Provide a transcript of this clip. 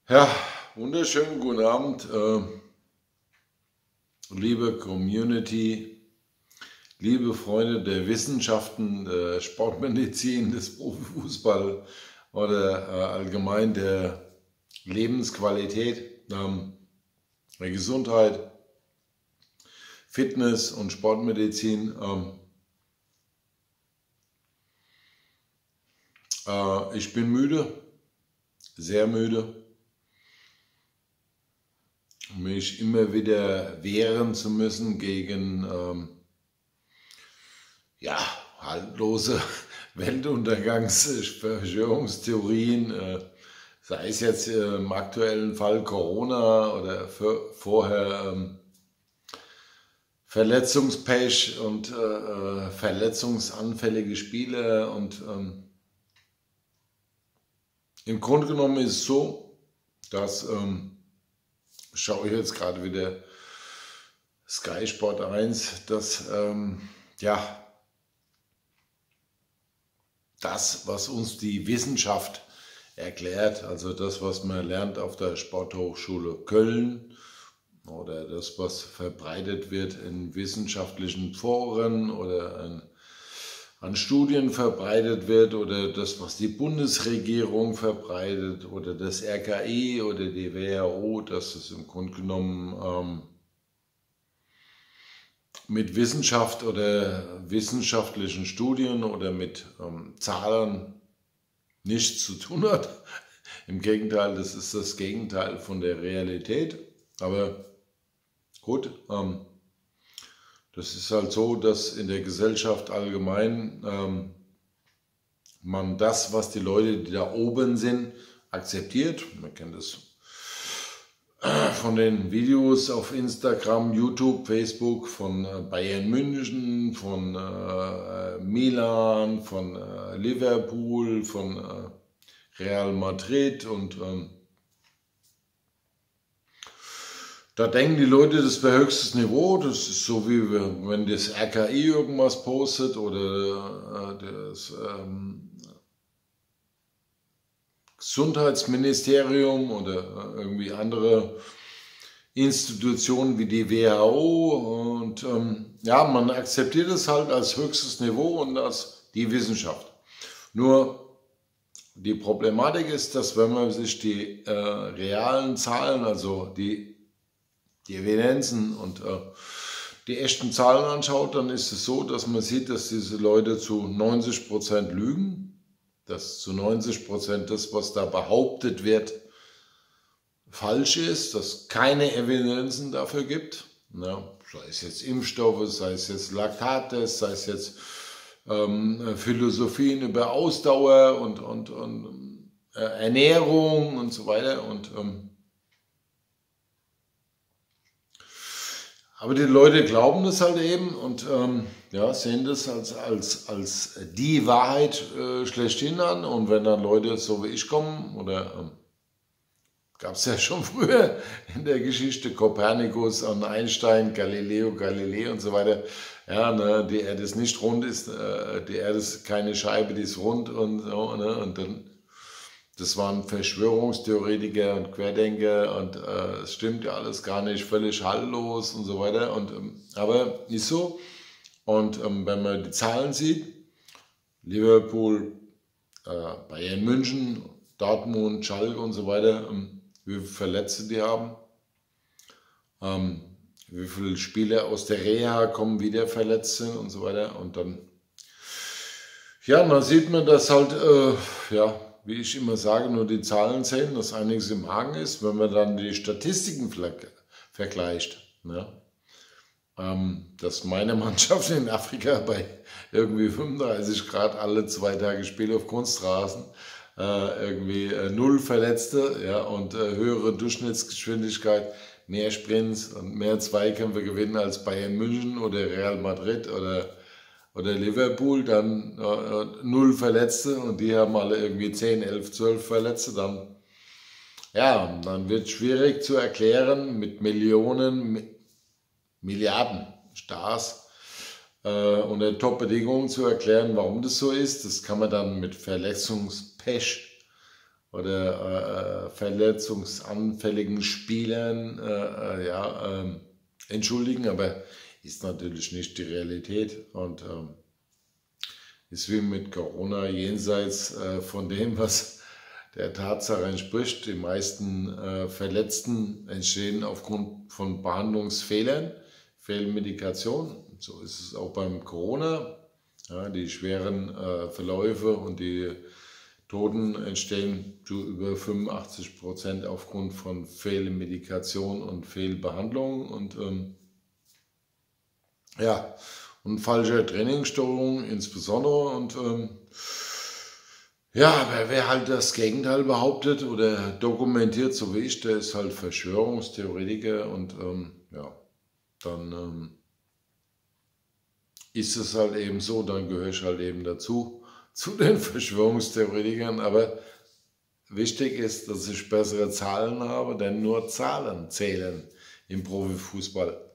Ja, wunderschönen guten Abend, liebe Community, liebe Freunde der Wissenschaften, der Sportmedizin, des Profifußball oder allgemein der Lebensqualität, der Gesundheit, Fitness und Sportmedizin. Ich bin müde, sehr müde, mich immer wieder wehren zu müssen gegen ja, haltlose Weltuntergangsverschwörungstheorien, sei es jetzt im aktuellen Fall Corona oder vorher Verletzungspech und verletzungsanfällige Spieler. Und im Grunde genommen ist es so, dass schaue ich jetzt gerade wieder Sky Sport 1, dass ja, das, was uns die Wissenschaft erklärt, also das, was man lernt auf der Sporthochschule Köln oder das, was verbreitet wird in wissenschaftlichen Foren oder an Studien verbreitet wird oder das, was die Bundesregierung verbreitet oder das RKI oder die WHO, dass es im Grunde genommen mit Wissenschaft oder wissenschaftlichen Studien oder mit Zahlen nichts zu tun hat. Im Gegenteil, das ist das Gegenteil von der Realität. Aber gut, das ist halt so, dass in der Gesellschaft allgemein man das, was die Leute, die da oben sind, akzeptiert. Man kennt das von den Videos auf Instagram, YouTube, Facebook, von Bayern München, von Milan, von Liverpool, von Real Madrid und da denken die Leute, das wäre höchstes Niveau. Das ist so wie wenn das RKI irgendwas postet oder das Gesundheitsministerium oder irgendwie andere Institutionen wie die WHO. Und ja, man akzeptiert es halt als höchstes Niveau und als die Wissenschaft. Nur die Problematik ist, dass wenn man sich die realen Zahlen, also die Evidenzen und die echten Zahlen anschaut, dann ist es so, dass man sieht, dass diese Leute zu 90% lügen, dass zu 90% das, was da behauptet wird, falsch ist, dass es keine Evidenzen dafür gibt. Ja, sei es jetzt Impfstoffe, sei es jetzt Laktattests, sei es jetzt Philosophien über Ausdauer und Ernährung und so weiter. Und aber die Leute glauben das halt eben und ja, sehen das als die Wahrheit schlechthin an. Und wenn dann Leute so wie ich kommen, oder gab es ja schon früher in der Geschichte, Kopernikus und Einstein, Galileo Galilei und so weiter, ja, ne, die Erde ist nicht rund, die Erde ist keine Scheibe, die ist rund und so, ne, und dann das waren Verschwörungstheoretiker und Querdenker und es stimmt ja alles gar nicht, völlig haltlos und so weiter. Und, aber ist so. Und wenn man die Zahlen sieht, Liverpool, Bayern München, Dortmund, Schalke und so weiter, wie viele Verletzte die haben, wie viele Spieler aus der Reha kommen, wieder verletzt sind und so weiter. Und dann, ja, dann sieht man, dass halt, ja, wie ich immer sage, nur die Zahlen zählen, dass einiges im Argen ist. Wenn man dann die Statistiken vergleicht, ne? Dass meine Mannschaft in Afrika bei irgendwie 35 Grad alle 2 Tage spielt auf Kunstrasen, irgendwie 0 Verletzte, ja, und höhere Durchschnittsgeschwindigkeit, mehr Sprints und mehr Zweikämpfe gewinnen als Bayern München oder Real Madrid oder Liverpool, dann 0 Verletzte und die haben alle irgendwie 10, 11, 12 Verletzte, dann, ja, dann wird es schwierig zu erklären mit Millionen, Milliarden Stars unter Top-Bedingungen zu erklären, warum das so ist. Das kann man dann mit Verletzungspech oder verletzungsanfälligen Spielern entschuldigen, aber ist natürlich nicht die Realität und ist wie mit Corona jenseits von dem, was der Tatsache entspricht. Die meisten Verletzten entstehen aufgrund von Behandlungsfehlern, Fehlmedikation. So ist es auch beim Corona. Ja, die schweren Verläufe und die Toten entstehen zu über 85% aufgrund von Fehlmedikation und Fehlbehandlung und falscher Trainingssteuerung insbesondere. Und aber wer halt das Gegenteil behauptet oder dokumentiert, so wie ich, der ist halt Verschwörungstheoretiker und dann ist es halt eben so, dann gehöre ich halt eben dazu, zu den Verschwörungstheoretikern, aber wichtig ist, dass ich bessere Zahlen habe, denn nur Zahlen zählen im Profifußball.